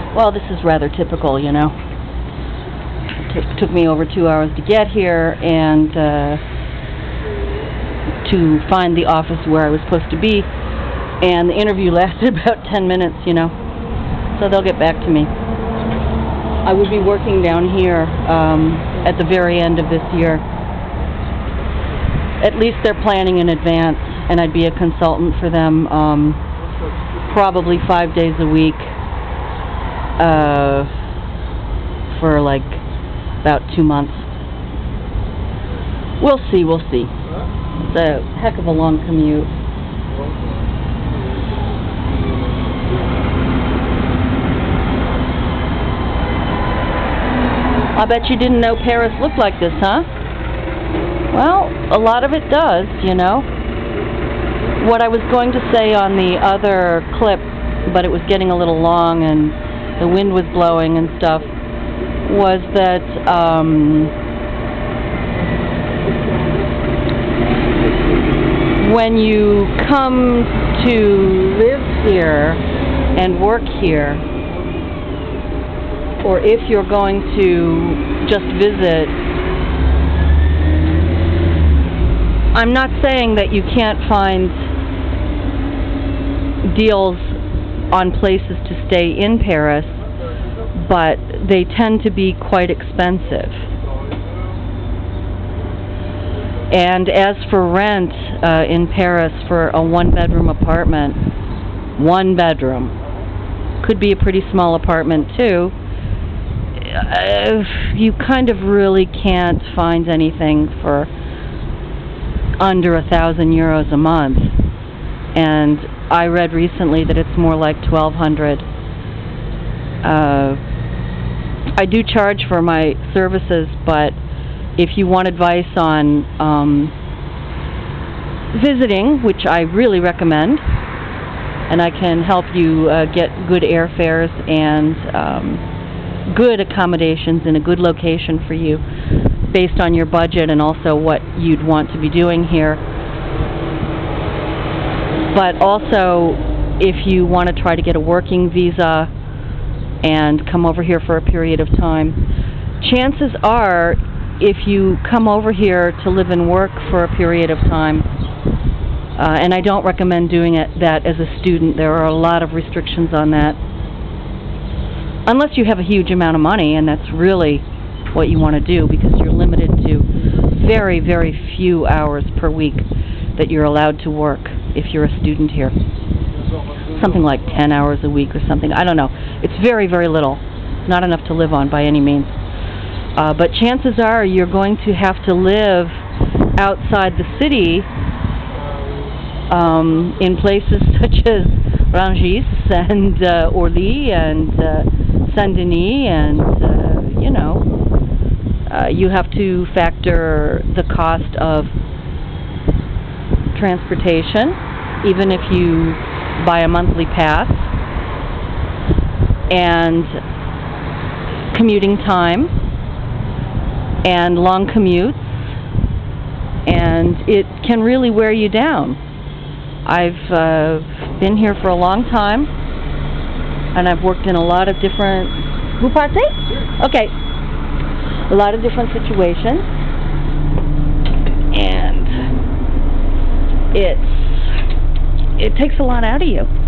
Well, this is rather typical, you know. It took me over 2 hours to get here and to find the office where I was supposed to be, and the interview lasted about 10 minutes, you know. So they'll get back to me. I would be working down here at the very end of this year. At least they're planning in advance, and I'd be a consultant for them probably 5 days a week for like about 2 months. We'll see, we'll see. It's a heck of a long commute. I bet you didn't know Paris looked like this, huh? Well, a lot of it does, you know. What I was going to say on the other clip, but it was getting a little long and the wind was blowing and stuff, was that when you come to live here and work here, or if you're going to just visit, I'm not saying that you can't find deals on places to stay in Paris, but they tend to be quite expensive. And as for rent in Paris for a one-bedroom apartment, one bedroom, could be a pretty small apartment too, you kind of really can't find anything for under €1,000 a month. And I read recently that it's more like 1,200. I do charge for my services, but if you want advice on visiting, which I really recommend, and I can help you get good airfares and good accommodations in a good location for you based on your budget and also what you'd want to be doing here. But also, if you want to try to get a working visa and come over here for a period of time, chances are, if you come over here to live and work for a period of time, and I don't recommend doing that as a student, there are a lot of restrictions on that, unless you have a huge amount of money, and that's really what you want to do, because you're limited to very, very few hours per week that you're allowed to work if you're a student here. Something like 10 hours a week or something. I don't know. It's very, very little. Not enough to live on by any means. But chances are you're going to have to live outside the city in places such as Rungis and Orly and Saint-Denis, and you know, you have to factor the cost of transportation, even if you buy a monthly pass, and commuting time, and long commutes, and it can really wear you down. I've been here for a long time, and I've worked in a lot of different... Vous partez? Okay. A lot of different situations, and it takes a lot out of you.